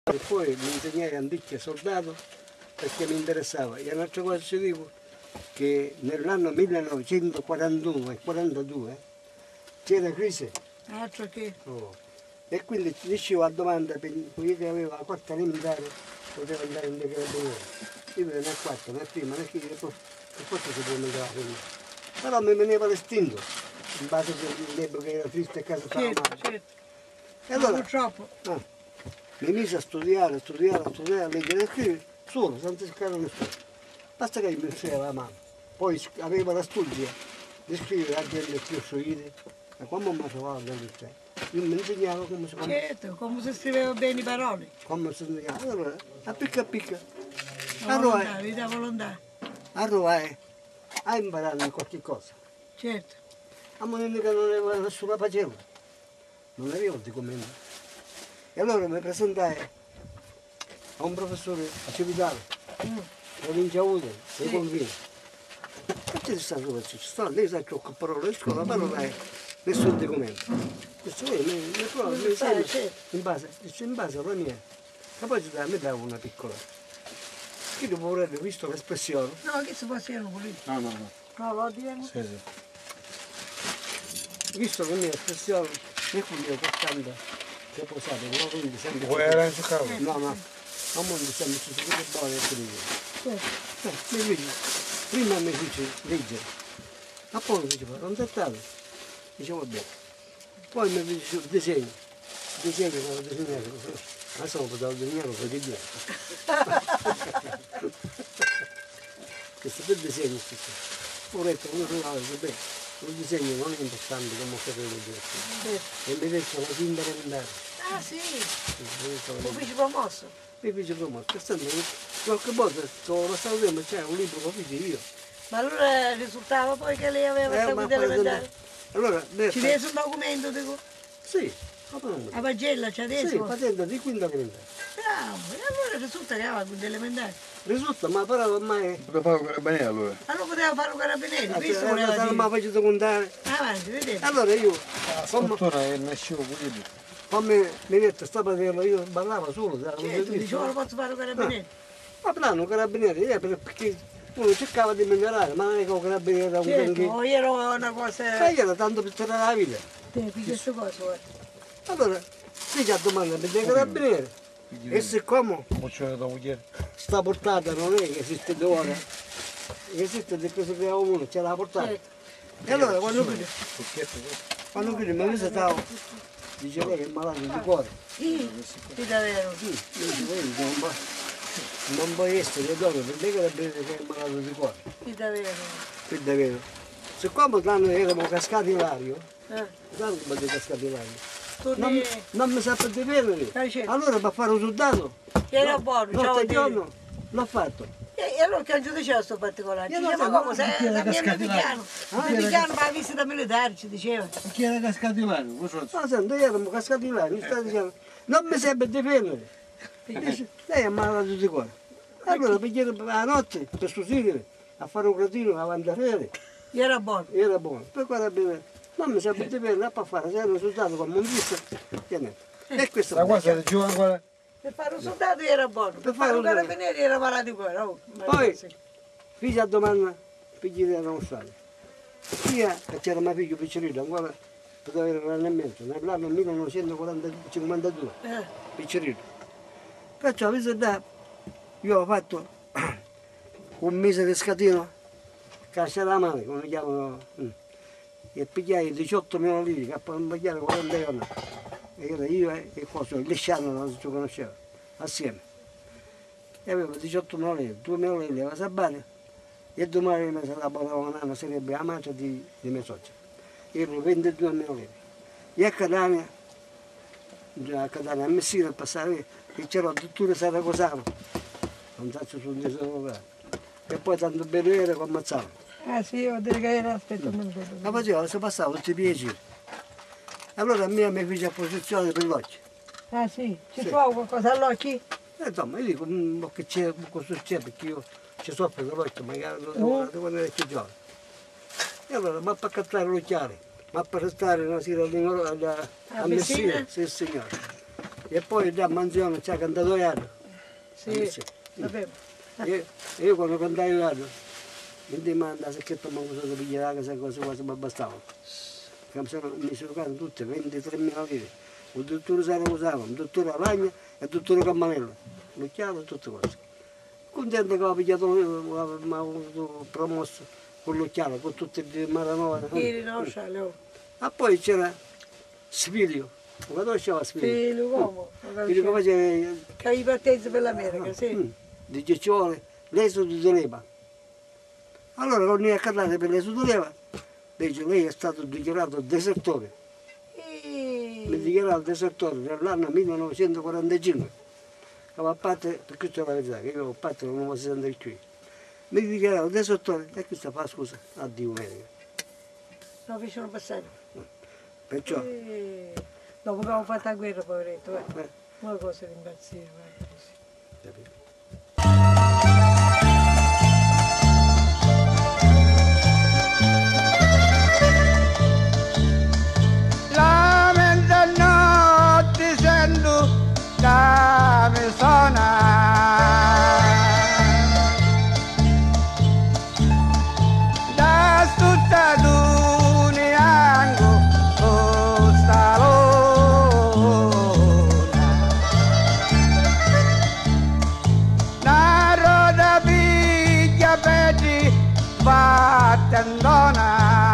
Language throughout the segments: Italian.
E poi mi insegnai antiche soldato perché mi interessava. E un'altra cosa ci dico, che nell'anno 1941 e 42 c'era crisi. Altro che. Oh. E quindi ti dicevo a domanda, per io che avevo la quarta elementare, potevo andare in carabinieri. Io vedevo nel quarto, nel primo, nel quinto, e poi si può andare a finire. Però mi veniva l'estinto, in base all'epoca che era triste a casa stava Certo, male. certo. E allora Purtroppo. mi mise a studiare, a leggere e scrivere, solo, senza cercare nessuno. Basta che mi insegnava la mano. Poi aveva la studia di scrivere anche le più solide, e quando mi trovavo dall'interno, io mi insegnavo Certo, come si scriveva bene le parole. come si insegnava. Allora, a picca, La volontà, vita volontà. arrovai a imparare qualche cosa. Certo. A momento che non aveva nessuna pagella, non avevo il documento. E allora mi presentai a un professore a Civitale, provincia Udine, dei confini. E ci sta sopra, ci sta, lei sa che ho parole di scuola, ma non hai nessun documento. Questo mi prova, mi insegna in base alla mia capacità, mi dava una piccola. Chi dopo avrebbe visto l'espressione? No, che si facevano pulire. No. No, lo diamo. Sì. Visto la mia espressione, mi fu io costante, che posate, non quindi sempre... Vuoi era in giocare? No, a mondo sempre ci sono tutte buone e così. Certo. Mi fece, prima mi fece leggere, a poi mi diceva, non trattato, dicevo bene. Poi mi fece il disegno che avevo disegnato, adesso non potevo disegnare per di Dio. Questo bel disegno, ho detto, uno trovava, bene. Il disegno non è importante come ho fatto leggere. E mi detto la quinta elementare. Ah sì, Mi lo fece promosso. fece promosso. Qualche volta sono passato tempo, c'era un libro che feci io. Ma allora risultava poi che lei aveva Ma seguito poi elementare? allora, Ci rese un documento, dico. sì, ma poi La pagella c'è adesso? sì, patente di quinta elementare. Bravo, e allora risulta che aveva quinta elementare. Risulta, ma però ormai... Potevo fare un carabiniere allora. Allora poteva fare un carabinieri, visto che voleva non mi dire. ha faccio contare. Avanti, vedete. Allora io, La scultura nascevo pulito. come mi detto, sta patendo, io ballavo solo. Certo, dicevo, lo posso fare un carabinieri. Ma plano carabinieri, perché uno cercava di migliorare, ma non è che un carabiniere era un Certo, granché. era una cosa... Ma io era tanto per tirare la vita. Te, queste cose, guarda. Allora, si già domanda per dei carabinieri. E siccome Come c'era da moglie? sta portata non è che esiste d'ora, esiste di questo che uno, c'è la portata. Certo. E allora quando qui mi visitavo, dice lei che è malato di cuore. Sì, davvero. Sì, io dico, non può essere che donne, per me carabinieri che è malato di cuore. Sì, davvero. Qui davvero. Siccome tanto eravamo cascati in l'aria, Eh, tanto come di cascati in l'aria, torni... non mi sa per difendere. Certo. Allora per fare un soldato, Era buono, ciao notte e Dio. giorno, l'ho fatto. E allora che diceva sto particolare? Io Diceva, non ma so, come sei da mia piano? Mi piano ma la visita militare, ci diceva. Chi era cascato in l'aria? No, sento, io eravamo cascati in l'aria, mi sta dicendo, non mi sa per difendere. Dice, lei è malato di cuore. Allora per la notte, per sussistere, a fare un cretino avanti a fare, Era buono. era buono. Per carabinieri, non mi sa per difendere, a fare, se era un soldato come un visto, che niente. E questo La cosa del giovane ancora? Per fare un soldato era buono, per fare un carabiniere era malato di cuore. Oh, Poi, figlia a domanda, figli erano stati. Io, che c'era mio figlio piccerino, ancora poteva avere un anno e mezzo, nell'anno 1952, piccerino. Perciò, io ho fatto un mese di scatino, caccia la mano, come chiamano, e pigliai 18 milioni lì, che poi pigliare 40 euro. E era io e cosa, il Lisciano non si conosceva, assieme. E avevo 18 milioni, 2 milioni aveva Sabane, e domani mi sarà una sarebbe la madre di mia suocera. Erano 22 milioni. E a Catania a Messina, a passare, che c'era addirittura Saracosano, non so se sono di locale. E poi tanto bello era come ammazzavano. Ah sì, io dire che era, aspetta, non so. La faceva, si passava tutti i piaceri. Allora a me mi fece a posizione per l'occhio. Ah sì, ci Sì. può qualcosa all'occhio? Insomma, io dico, che c'è, cosa c'è, perché io ci soffro dell'occhio, magari lo devo andare più giovane. E allora, ma per cattare l'occhiale, ma per restare una sera a Messina, sì signore. E poi da mansione c'ha cantato Iano. Sì, vabbè. Io quando cantavo Iano, mi demanda se che manco sono pigliare questa cosa quasi mi bastava. Mi sono cagato tutte 23.000 lire. Il dottore Sarausava, il dottore Aragna e il dottore Cammanello. L'occhiato e tutte cose. Contento che ho pigliato, mi ha avuto promosso con l'occhiato, con tutte le maranove. E poi c'era Spilio, lo conosceva Spilio? Sì, l'uomo. Spilio che faceva... Che i partenze per l'America, sì. Di Cicciole, l'esodo di Leva. Allora, quando è accattato per l'esodo di Leva, dice, lei è stato dichiarato desertore. Mi dichiarato desertore nell'anno 1945. A parte, per questo è la verità, che io ho fatto non mi sento qui. Mi dichiarato desertore e questa fa scusa, addio America. Non fecero passare. Perciò... Dopo che avevo fatto la guerra, poveretto, una cosa di impazzire. La mezzanotte sento che mi suona, da tutta l'uniango questa luna, la roda piglia petti battendona.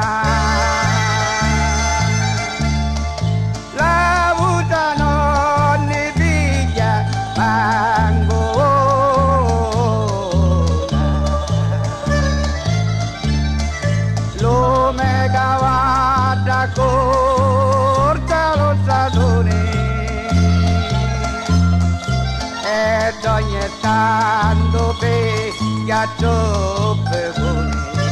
Ogni tanto ghiaccio pegone.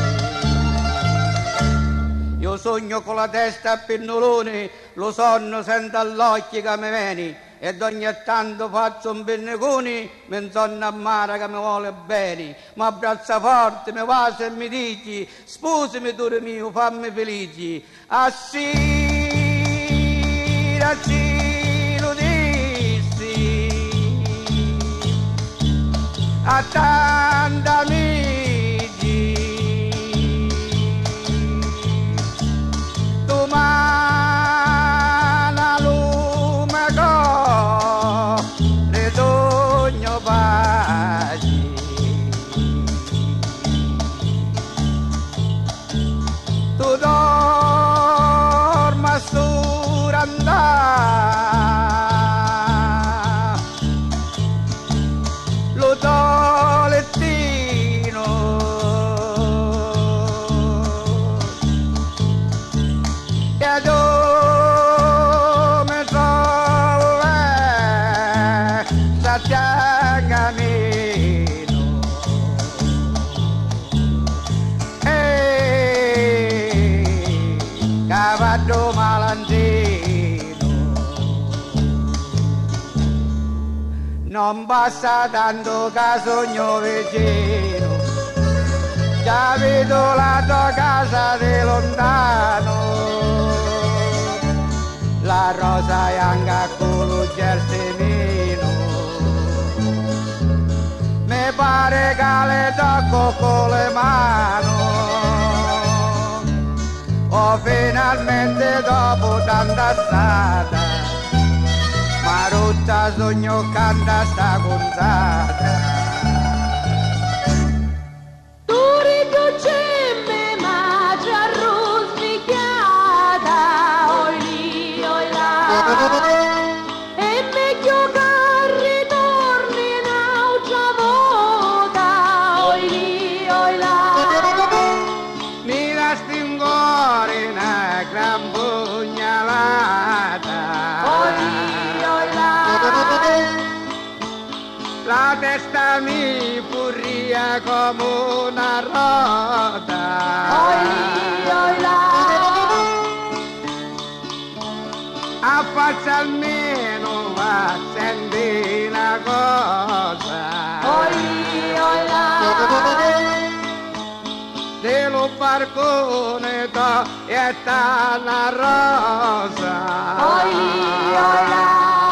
Io sogno con la testa a pennolone, lo sonno sento all'occhio che mi viene, ed ogni tanto faccio un pennecone, mi insonno amara che mi vuole bene, mi abbraccia forte, mi va e mi dici, sposami tu mio, fammi felici. Assi, lo dissi, a tanti amici, domani lume co, risogno pace, tu dorma surandà. Cavallo malandrino, non basta tanto che sogno vicino, già vedo la tua casa di lontano, la rosa bianca con lo gersemino, mi pare che le tocco con le mani. Oh, finalmente dopo tanta strada, ma rotta sogno canta sta contata. Tu riducemmi ma ci arrosmicchiata, oi lì, oi là, e meglio che ritorni un'altra volta, oi lì, oi là. Mi resti un cuore una gran pugnalata, la testa mi furria come una rota, affaccia almeno ma senti una cosa, dello barcone e sta una rosa,